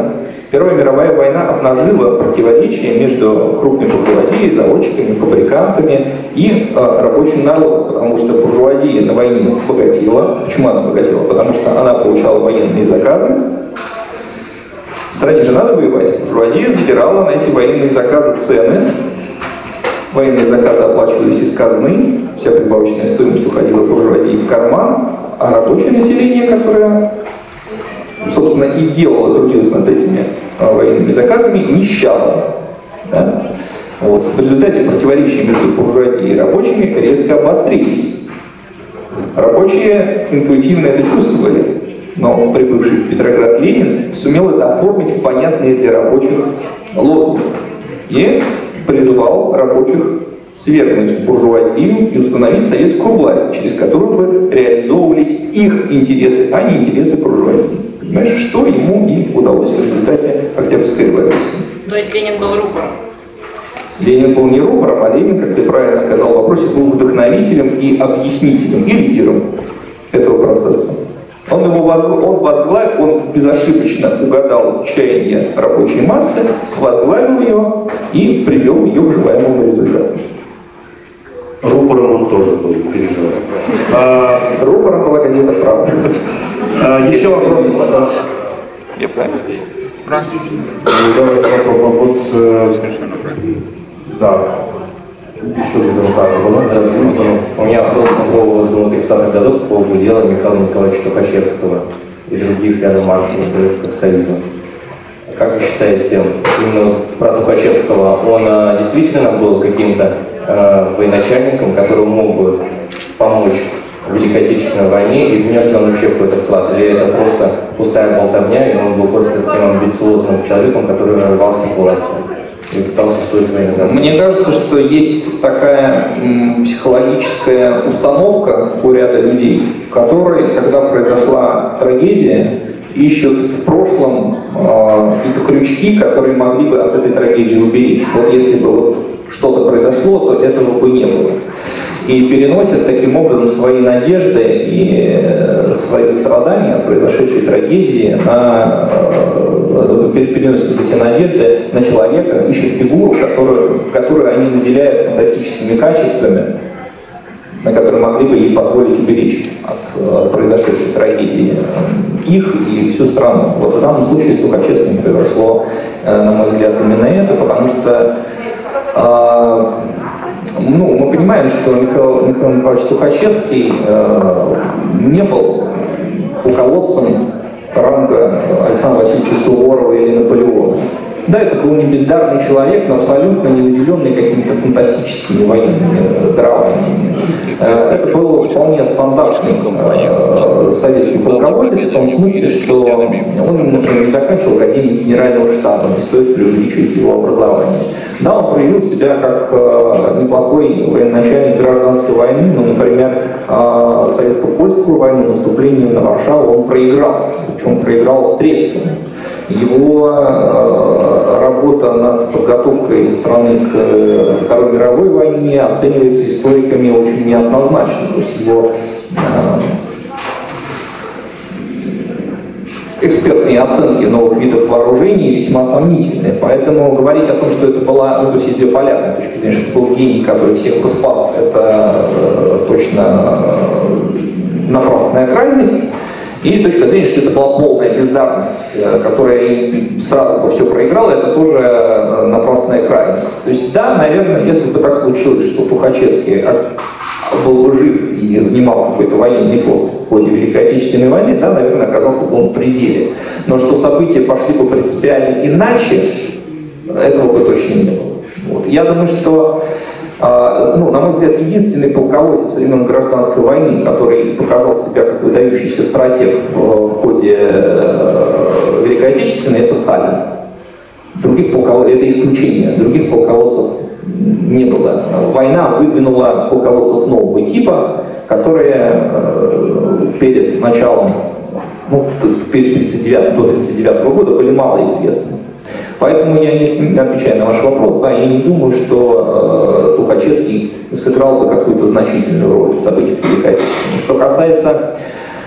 Первая мировая война обнажила противоречия между крупной буржуазией, заводчиками, фабрикантами и э, рабочим народом, потому что буржуазия на войне богатела. Почему она богатела? Потому что она получала военные заказы. В стране же надо воевать. Буржуазия забирала на эти военные заказы цены. Военные заказы оплачивались из казны, вся прибавочная стоимость уходила буржуазии в карман, а рабочее население, которое, собственно, и делало, трудилось над этими военными заказами, нищало. Да? Вот. В результате противоречия между буржуазией и рабочими резко обострились. Рабочие интуитивно это чувствовали, но прибывший в Петроград Ленин сумел это оформить в понятные для рабочих лозунги и призвал рабочих свергнуть буржуазию и установить советскую власть, через которую бы реализовывались их интересы, а не интересы буржуазии. Понимаешь, что ему и удалось в результате Октябрьской революции. То есть Ленин был рупором? Ленин был не рупором, а Ленин, как ты правильно сказал в вопросе, был вдохновителем и объяснителем, и лидером этого процесса. Он его возглавил, он, возглавил, он безошибочно угадал чаяние рабочей массы, возглавил ее и привел ее к желаемому результату. Рупором он тоже был, переживал. А, рупором была газета «Правда». А, еще вопрос. Я правильно сказал? Давайте попробуем. Вот, да. Еще другая была. У меня вопрос по поводу тридцатых годов по поводу дела Михаила Николаевича Тухачевского и других рядом маршалов Советского Союза. Как вы считаете, именно про Тухачевского, он действительно был каким-то э, военачальником, который мог бы помочь в Великой Отечественной войне, и внес ли он вообще какой-то вклад? Или это просто пустая болтовня, и он был просто таким амбициозным человеком, который рвался к власти? Мне кажется, что есть такая м, психологическая установка у ряда людей, которые, когда произошла трагедия, ищут в прошлом э, какие-то крючки, которые могли бы от этой трагедии уберечь. Вот если бы вот что-то произошло, то этого бы не было. И переносят таким образом свои надежды и свои страдания от произошедшей трагедии на, переносят эти надежды на человека, ищут фигуру, которую, которую они наделяют фантастическими качествами, на которые могли бы ей позволить уберечь от произошедшей трагедии их и всю страну. Вот в данном случае с Тухачевским произошло, на мой взгляд, именно это, потому что ну, мы понимаем, что Михаил, Михаил Николаевич Тухачевский э, не был полководцем ранга Александра Васильевича Суворова или Наполеона. Да, это был не бездарный человек, но абсолютно не наделенный какими-то фантастическими военными дарованиями. Это был вполне стандартный э, советский полководец, в том смысле, что он, например, не заканчивал Академию Генерального штаба, не стоит преувеличивать его образование. Да, он проявил себя как э, неплохой военачальник гражданской войны, но, например, э, советско-польскую войну, наступление на Варшаву он проиграл, причем проиграл средствами. Его э, работа над подготовкой страны к э, Второй мировой войне оценивается историками очень неоднозначно. То есть его э, экспертные оценки новых видов вооружений весьма сомнительные. Поэтому говорить о том, что это была, ну, то есть есть две полярные точки зрения, что это был гений, который всех бы спас, это э, точно э, напрасная крайность. И точка зрения, что это была полная бездарность, которая сразу все проиграла, это тоже напрасная крайность. То есть да, наверное, если бы так случилось, что Тухачевский был бы жив и занимал какой-то военный пост в ходе Великой Отечественной войны, да, наверное, оказался бы он в пределе. Но что события пошли бы принципиально иначе, этого бы точно не было. Вот. Я думаю, что ну, на мой взгляд, единственный полководец времен гражданской войны, который показал себя как выдающийся стратег в ходе Великой Отечественной, это Сталин. Других полководцев, это исключение, других полководцев не было. Война выдвинула полководцев нового типа, которые перед началом, ну, перед тридцать девятым, до тридцать девятого года были малоизвестны. Поэтому я, не отвечая на ваш вопрос, да, я не думаю, что э, Тухачевский сыграл бы какую-то значительную роль в событиях Великой Отечественной. Что касается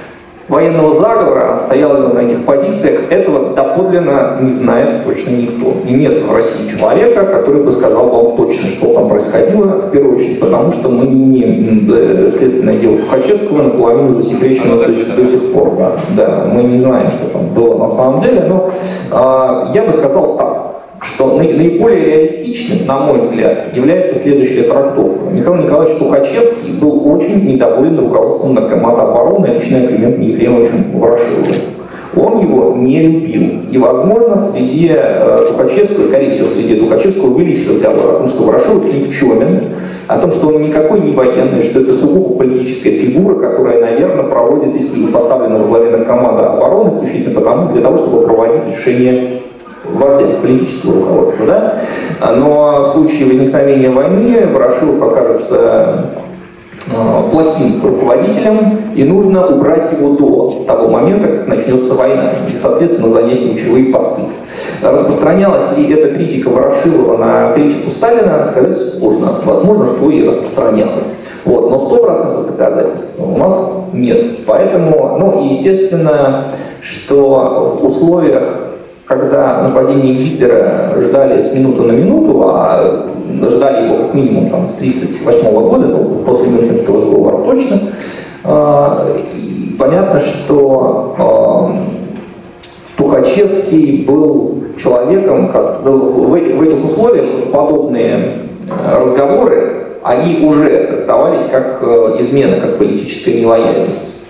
военного заговора, он стоял именно на этих позициях, этого доподлинно не знает точно никто. И нет в России человека, который бы сказал вам точно, что там происходило, в первую очередь потому, что мы не имеем следственное дело Тухачевского наполовину засекречено до, до сих пор. Да. Да, мы не знаем, что там было на самом деле, но а, я бы сказал так, что наиболее реалистичным, на мой взгляд, является следующая трактовка. Михаил Николаевич Тухачевский был очень недоволен руководством Наркомата обороны Алексеем Климентом Ефремовичем Ворошиловым. Он его не любил. И, возможно, среди э, Тухачевского, скорее всего, среди Тухачевского вылез разговор о том, что Ворошилов никчемен, о том, что он никакой не военный, что это сугубо политическая фигура, которая, наверное, проводит, если не поставлена во главе Наркомата обороны, исключительно потому, для того, чтобы проводить решение вождя политического руководства, да? Но в случае возникновения войны Ворошилов окажется э, плохим руководителем, и нужно убрать его до того момента, как начнется война, и, соответственно, занять ключевые посты. Распространялась ли эта критика Ворошилова на критику Сталина, сказать сложно. Возможно, что и распространялась. Вот. Но сто процентов доказательств у нас нет. Поэтому, ну, естественно, что в условиях, когда нападение Гитлера ждали с минуты на минуту, а ждали его как минимум там, с тысяча девятьсот тридцать восьмого года, ну, после Мюнхенского сговора точно, э, понятно, что э, Тухачевский был человеком, как, в, этих, в этих условиях подобные разговоры, они уже трактовались как измена, как политическая нелояльность.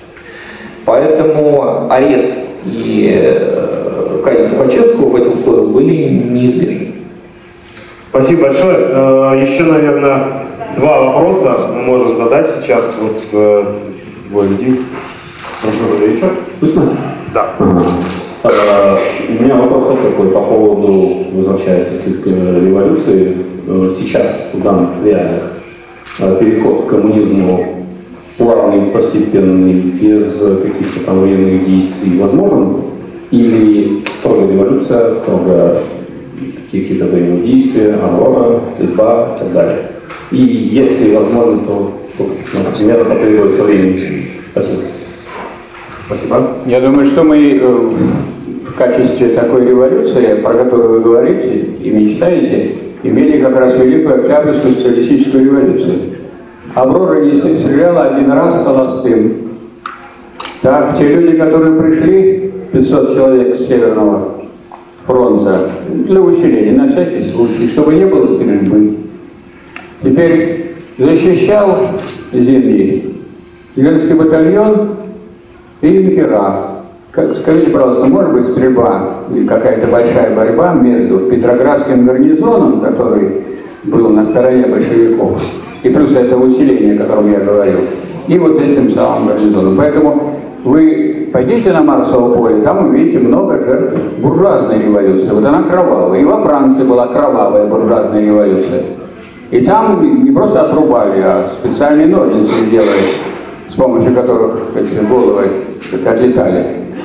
Поэтому арест и казнь Тухачевского в этих условиях были неизбежны. Спасибо большое. Еще, наверное, два вопроса мы можем задать сейчас. Вот двое людей. Прошу, Валерий. Слышно? Да. Ага. А, у меня вопрос такой по поводу, возвращаясь к революции, сейчас, в данных реалиях, переход к коммунизму плавный, постепенный, без каких-то там военных действий возможен? Или строго революция, строго какие-то военные действия, аврора, стрельба и так далее? И если возможно, то, то например, потребуется времени. Спасибо. Спасибо. Я думаю, что мы в качестве такой революции, про которую вы говорите и мечтаете, имели как раз Великую Октябрьскую социалистическую революцию. Аврора не стреляла один раз холостым. Так, те люди, которые пришли, пятьсот человек с Северного фронта, для усиления, на всякий случай, чтобы не было стрельбы. Теперь защищал Зимний Ленинский батальон и юнкера. Скажите, пожалуйста, может быть стрельба и какая-то большая борьба между Петроградским гарнизоном, который был на стороне большевиков, и плюс это усиление, о котором я говорил, и вот этим самым гарнизоном. Поэтому вы пойдите на Марсово поле, там увидите много жертв буржуазной революции. Вот она кровавая. И во Франции была кровавая буржуазная революция. И там не просто отрубали, а специальные ножницы делали, с помощью которых, так сказать, головы отлетали.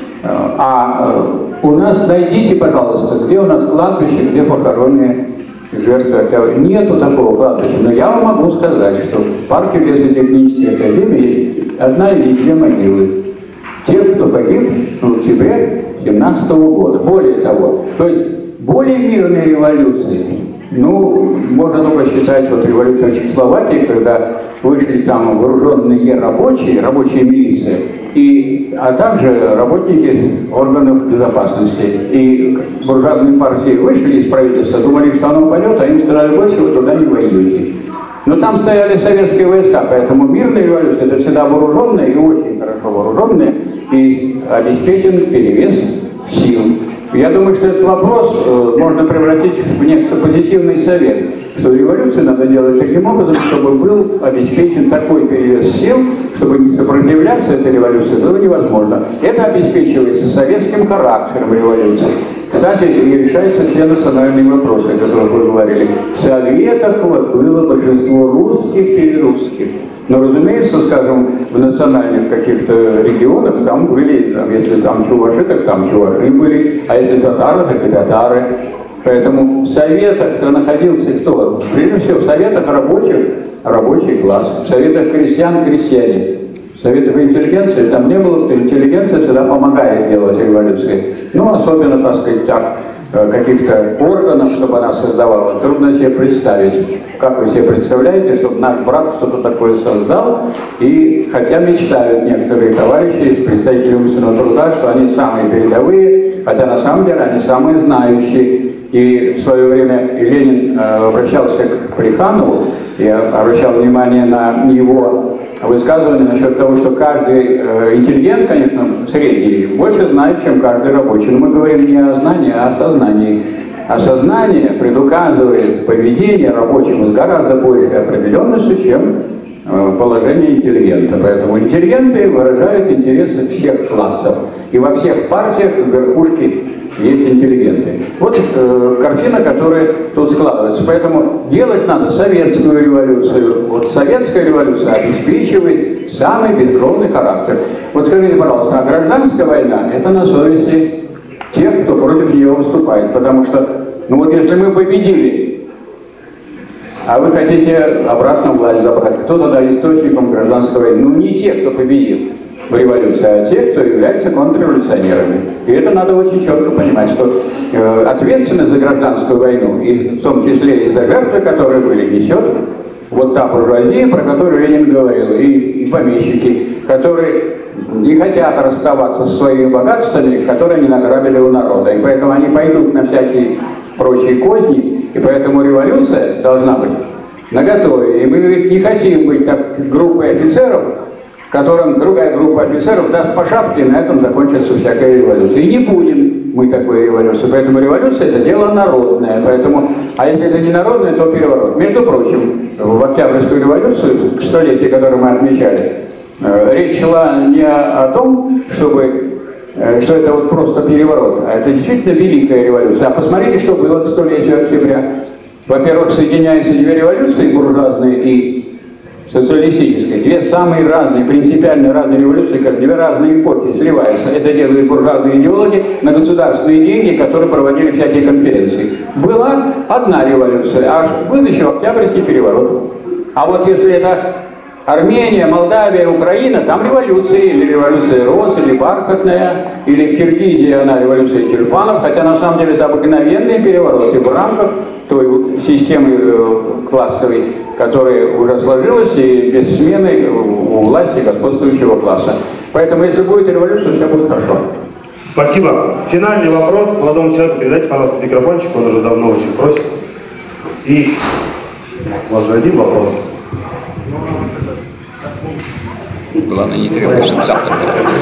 А у нас, найдите, пожалуйста, где у нас кладбище, где похоронены жертвы Октября. Нету такого кладбища. Но я вам могу сказать, что в парке лесотехнической академии есть одна или две могилы тех, кто погиб в октябре семнадцатого года. Более того, то есть более мирные революции, ну, можно только считать вот революцию в Чехословакии, когда вышли там вооруженные рабочие, рабочие милиции, и, а также работники органов безопасности. И буржуазные партии вышли из правительства, думали, что оно пойдет, а им сказали, больше вы туда не воюете. Но там стояли советские войска, поэтому мирная революция — это всегда вооруженные и очень хорошо вооруженные, и обеспечен перевес сил. Я думаю, что этот вопрос э, можно превратить в нечто позитивный совет, что революцию надо делать таким образом, чтобы был обеспечен такой перевес сил, чтобы не сопротивляться этой революции было невозможно. Это обеспечивается советским характером революции. Кстати, и решаются все национальные вопросы, о которых вы говорили. В Советах вот было большинство русских и русских. Но, разумеется, скажем, в национальных каких-то регионах там были, там, если там чуваши, так там чуваши были, а если татары, так и татары. Поэтому в Советах кто находился кто? Прежде всего, в Советах рабочих — рабочий класс, в Советах крестьян — крестьяне, в Советов интеллигенции там не было, что интеллигенция всегда помогает делать революции. Ну, особенно, так сказать, так, каких-то органов, чтобы она создавала, трудно себе представить. Как вы себе представляете, чтобы наш брат что-то такое создал, и хотя мечтают некоторые товарищи, представители умственного труда, что они самые передовые, хотя на самом деле они самые знающие. И в свое время и Ленин э, обращался к Плеханову, и обращал внимание на его высказывание насчет того, что каждый э, интеллигент, конечно, средний, больше знает, чем каждый рабочий. Но мы говорим не о знании, а о сознании. А сознание предуказывает поведение рабочего с гораздо большей определенностью, чем э, положение интеллигента. Поэтому интеллигенты выражают интересы всех классов. И во всех партиях верхушки есть интеллигенты. Вот э, картина, которая тут складывается. Поэтому делать надо советскую революцию. Вот советская революция обеспечивает самый бескровный характер. Вот скажите, пожалуйста, а гражданская война – это на совести тех, кто против нее выступает. Потому что, ну вот если мы победили, а вы хотите обратно власть забрать, кто тогда источником гражданской войны? Ну не те, кто победил в революции, а те, кто является контрреволюционерами. И это надо очень четко понимать, что э, ответственность за гражданскую войну, и в том числе и за жертвы, которые были, несет вот та буржуазия, про которую Ленин говорил, и, и помещики, которые не хотят расставаться со своими богатствами, которые они награбили у народа. И поэтому они пойдут на всякие прочие козни, и поэтому революция должна быть наготове. И мы ведь не хотим быть так группой офицеров, которым другая группа офицеров даст по шапке, и на этом закончится всякая революция. И не будем мы такой революции. Поэтому революция – это дело народное. Поэтому, а если это не народное, то переворот. Между прочим, в Октябрьскую революцию, к столетию, которое мы отмечали, речь шла не о том, чтобы, что это вот просто переворот, а это действительно великая революция. А посмотрите, что было к столетию октября. Во-первых, соединяются две революции, буржуазные и социалистической. Две самые разные, принципиально разные революции, как две разные эпохи сливаются. Это делают буржуазные идеологи на государственные деньги, которые проводили всякие конференции. Была одна революция, а был еще Октябрьский переворот. А вот если это Армения, Молдавия, Украина, там революции, или революция Рос, или Бархатная, или в Киргизии она революция тюльпанов, хотя на самом деле это обыкновенные перевороты в рамках той системы классовой, которая уже сложилась и без смены у власти господствующего класса. Поэтому если будет революция, все будет хорошо. Спасибо. Финальный вопрос молодому человеку. Передайте, пожалуйста, микрофончик, он уже давно очень просит. И у вас же один вопрос. Главное, не требует, чтобы завтра.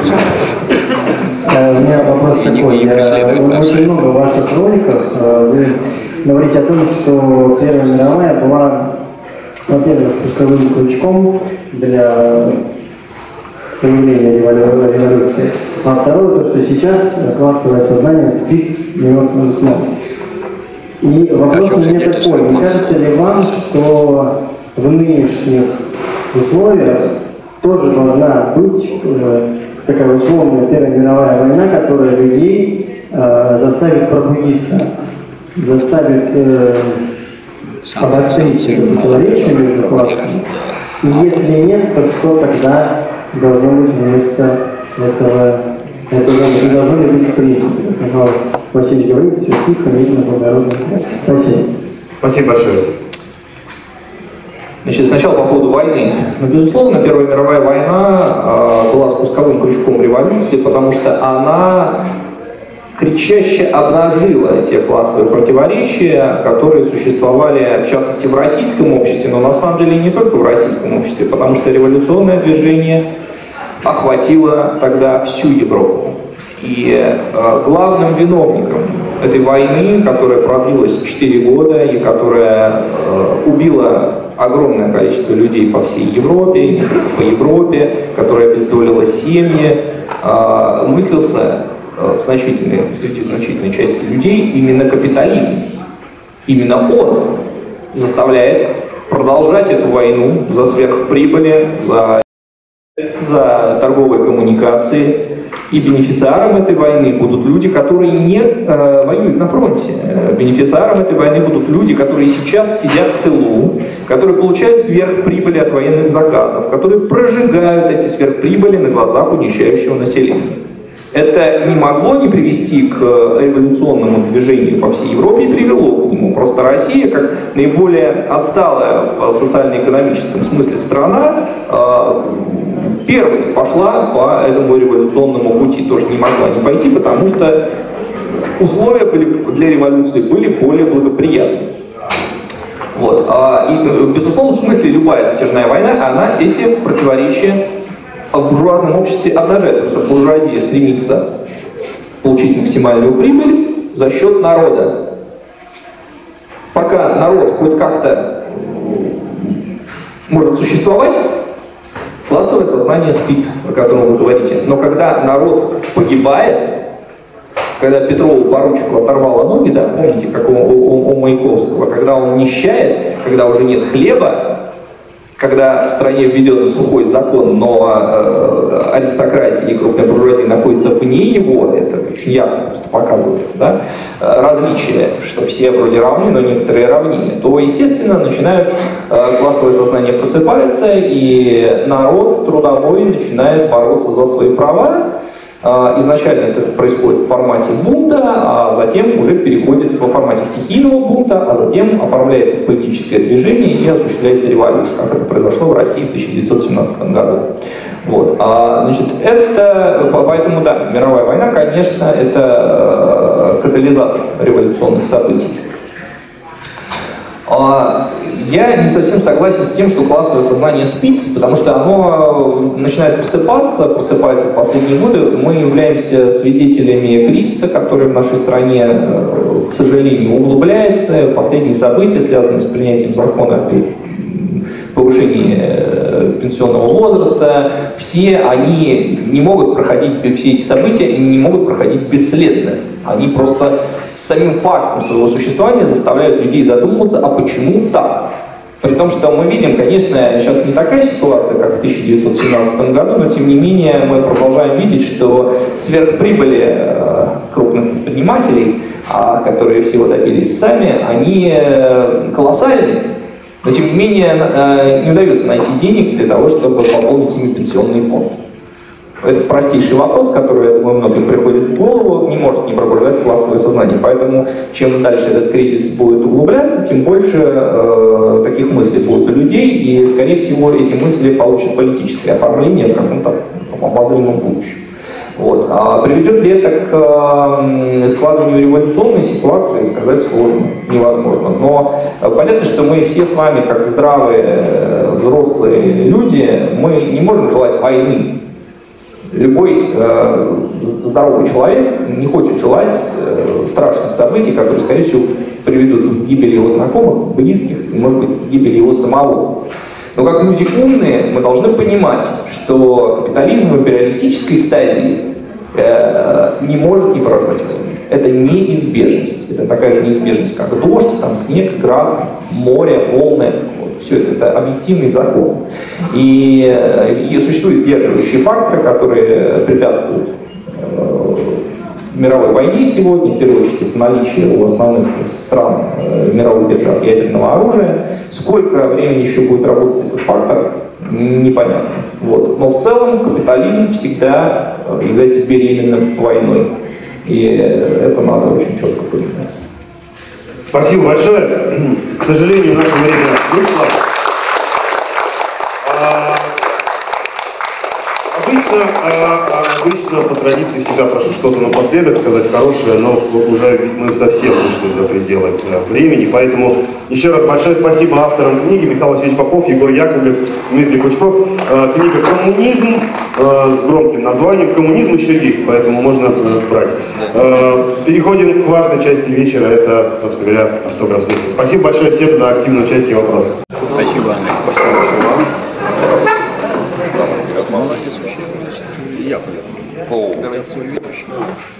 У меня вопрос такой. Очень много в ваших роликах вы говорите о том, что Первая мировая была, во-первых, пусковым крючком для появления революции, а второе, то, что сейчас классовое сознание спит мертвым сном. И вопрос у меня такой, не кажется ли вам, что в нынешних условиях тоже должна быть э, такая условная Первая мировая война, которая людей э, заставит пробудиться, заставит э, обострить противоречия между классами. И если нет, то что тогда должно быть вместо этого? Это не должно ли быть в принципе, как Михаил Васильевич говорит, все тихо, мирно, благородно. Спасибо. Спасибо большое. Значит, сначала по поводу войны. Ну, безусловно, Первая мировая война э, была спусковым крючком революции, потому что она кричаще обнажила те классовые противоречия, которые существовали, в частности, в российском обществе, но на самом деле не только в российском обществе, потому что революционное движение охватило тогда всю Европу. И э, главным виновником этой войны, которая продлилась четыре года и которая э, убила огромное количество людей по всей Европе, не только по Европе, которая обездолила семьи, э, мыслился э, в значительной, среди значительной части людей именно капитализм. Именно он заставляет продолжать эту войну за сверхприбыли, за за торговые коммуникации. И бенефициаром этой войны будут люди, которые не э, воюют на фронте. Бенефициаром этой войны будут люди, которые сейчас сидят в тылу, которые получают сверхприбыли от военных заказов, которые прожигают эти сверхприбыли на глазах у нищающего населения. Это не могло не привести к революционному движению по всей Европе и привело к нему. Просто Россия, как наиболее отсталая в социально-экономическом смысле страна, первой пошла по этому революционному пути. Тоже не могла не пойти, потому что условия были, для революции были более благоприятны. Вот. И, в безусловном смысле, любая затяжная война, она эти противоречия в буржуазном обществе обнажает, потому что буржуазия стремится получить максимальную прибыль за счет народа. Пока народ хоть как-то может существовать, классовое сознание спит, о котором вы говорите. Но когда народ погибает, когда Петрову поручику оторвало ноги, да, помните, как у, у, у Маяковского, когда он нищает, когда уже нет хлеба, когда в стране введен сухой закон, но э, аристократия и крупная буржуазия находится вне его, это очень ярко просто показывает, да, различия, что все вроде равны, но некоторые равнее, то, естественно, начинают э, классовое сознание просыпается, и народ трудовой начинает бороться за свои права. Изначально это происходит в формате бунта, а затем уже переходит в формате стихийного бунта, а затем оформляется в политическое движение и осуществляется революция, как это произошло в России в тысяча девятьсот семнадцатом году. Вот. А, значит, это, поэтому, да, мировая война, конечно, это катализатор революционных событий. Я не совсем согласен с тем, что классовое сознание спит, потому что оно начинает просыпаться, просыпается в последние годы. Мы являемся свидетелями кризиса, который в нашей стране, к сожалению, углубляется. Последние события, связанные с принятием закона о повышении пенсионного возраста, все они не могут проходить, все эти события не могут проходить бесследно. Они просто самим фактом своего существования заставляют людей задумываться, а почему так? При том, что мы видим, конечно, сейчас не такая ситуация, как в тысяча девятьсот семнадцатом году, но тем не менее мы продолжаем видеть, что сверхприбыли крупных предпринимателей, которые всего добились сами, они колоссальны. Но тем не менее не удается найти денег для того, чтобы пополнить ими пенсионный фонд. Это простейший вопрос, который, я думаю, многим приходит в голову, не может не пробуждать классовое сознание. Поэтому, чем дальше этот кризис будет углубляться, тем больше э, таких мыслей будет у людей, и, скорее всего, эти мысли получат политическое оформление в каком-то обозримом будущем. Вот. А приведет ли это к э, складыванию революционной ситуации, сказать сложно, невозможно. Но э, понятно, что мы все с вами, как здравые э, взрослые люди, мы не можем желать войны. Любой э, здоровый человек не хочет желать э, страшных событий, которые, скорее всего, приведут к гибели его знакомых, близких, и, может быть, к гибели его самого. Но как люди умные, мы должны понимать, что капитализм в империалистической стадии э, не может не порождать войны. Это неизбежность. Это такая же неизбежность, как дождь, там, снег, град, море, волны. Все это, это объективный закон. И, и существуют сдерживающие факторы, которые препятствуют э, мировой войне сегодня. В первую очередь, это наличие у основных стран э, мировых держав ядерного оружия. Сколько времени еще будет работать этот фактор, непонятно. Вот. Но в целом капитализм всегда является беременным войной. И это надо очень четко понимать. Спасибо большое. К сожалению, наше время вышло. А, обычно, а, обычно по традиции всегда прошу что-то напоследок сказать хорошее, но уже мы совсем вышли за пределы времени, поэтому еще раз большое спасибо авторам книги: Михаил Васильевич Попов, Егор Яковлев, Дмитрий Кучков. Книга «Коммунизм» с громким названием. Коммунизм еще есть, поэтому можно брать. Переходим к важной части вечера, это, собственно говоря, автограф-сессия. Спасибо большое всем за активное участие в вопросах. Спасибо, Андрей. Спасибо большое вам. Молодец. Я. О, давай.